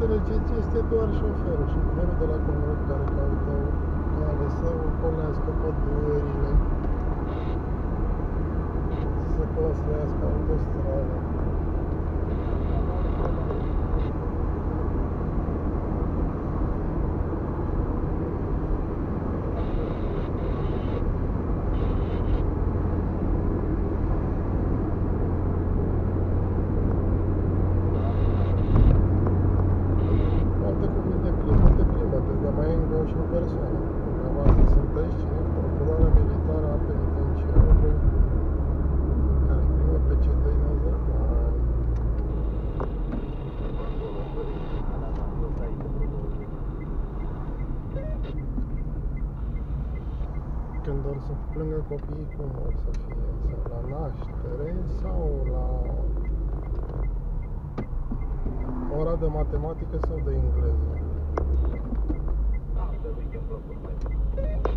înțelegeți, este doar șoferul. Șoferul de la comun care caută o cale să ocolească pădurile, să construiască autostradă. Și o persoană. Dumneavoastră sunteți procurarea militară a penitenciarului care primă pe cei doi năzăcani. Când or să plângă copiii, cum or să fie? Sau la naștere sau la ora de matematică sau de engleză? Da, de weekend plăcut mai.